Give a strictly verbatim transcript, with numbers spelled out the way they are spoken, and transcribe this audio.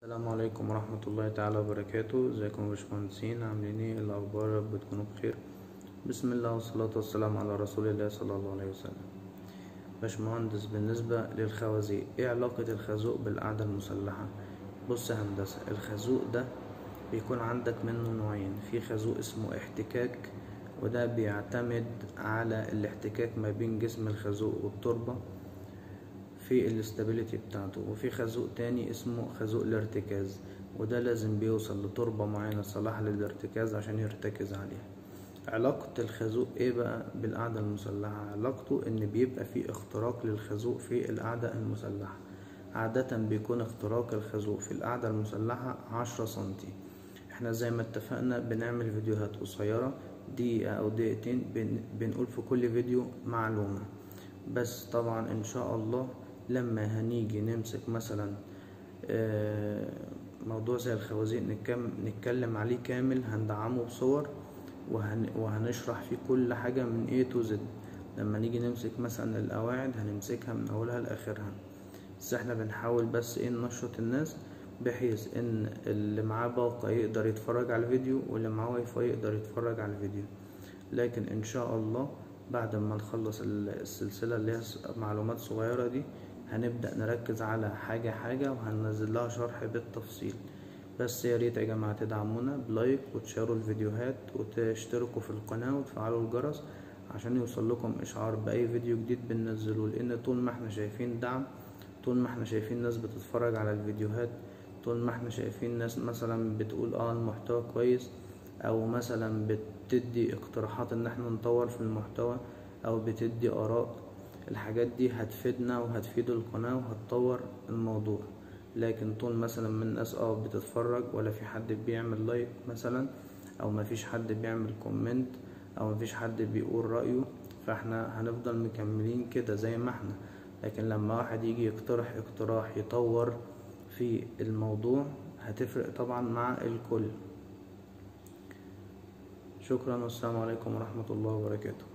السلام عليكم ورحمة الله تعالى وبركاته. ازيكم يا باشمهندسين؟ عاملين ايه؟ الاخبار؟ يا رب تكونوا بخير. بسم الله والصلاة والسلام على رسول الله صلى الله عليه وسلم. باشمهندس، بالنسبة للخوازيق، ايه علاقة الخازوق بالقاعدة المسلحة؟ بص يا هندسة، الخازوق ده بيكون عندك منه نوعين. في خازوق اسمه احتكاك، وده بيعتمد على الاحتكاك ما بين جسم الخازوق والتربة في الاستابيليتي بتاعته. وفي خازوق تاني اسمه خازوق الارتكاز، وده لازم بيوصل لتربة معينة صلاح للارتكاز عشان يرتكز عليها. علاقة الخازوق ايه بقى بالقاعدة المسلحة؟ علاقته ان بيبقى في اختراق للخازوق في القاعدة المسلحة. عادة بيكون اختراق الخازوق في القاعدة المسلحة عشرة سنتي. احنا زي ما اتفقنا بنعمل فيديوهات قصيرة دقيقة او دقيقتين، بن... بنقول في كل فيديو معلومة. بس طبعا ان شاء الله لما هنيجي نمسك مثلا موضوع زي الخوازيق نتكلم عليه كامل، هندعمه بصور وهن وهنشرح فيه كل حاجة من A to Z. لما نيجي نمسك مثلا القواعد هنمسكها من اولها لاخرها. بس احنا بنحاول بس ايه ننشط الناس، بحيث ان اللي معاه باقة يقدر يتفرج على الفيديو واللي معاه واي فاي يقدر يتفرج على الفيديو. لكن ان شاء الله بعد ما نخلص السلسلة اللي هي معلومات صغيرة دي هنبدأ نركز على حاجة حاجة وهننزل لها شرح بالتفصيل. بس يا ريت يا جماعة تدعمونا بلايك وتشاروا الفيديوهات وتشتركوا في القناة وتفعلوا الجرس عشان يوصل لكم اشعار بأي فيديو جديد بننزله. لان طول ما احنا شايفين دعم، طول ما احنا شايفين ناس بتتفرج على الفيديوهات، طول ما احنا شايفين ناس مثلا بتقول اه المحتوى كويس، او مثلا بتدي اقتراحات ان احنا نطور في المحتوى، او بتدي اراء، الحاجات دي هتفيدنا وهتفيد القناة وهتطور الموضوع. لكن طول مثلا من الناس اه بتتفرج ولا في حد بيعمل لايك مثلا، او مفيش حد بيعمل كومنت، او مفيش حد بيقول رأيه، فاحنا هنفضل مكملين كده زي ما احنا. لكن لما واحد يجي يقترح اقتراح يطور في الموضوع هتفرق طبعا مع الكل. شكرا والسلام عليكم ورحمة الله وبركاته.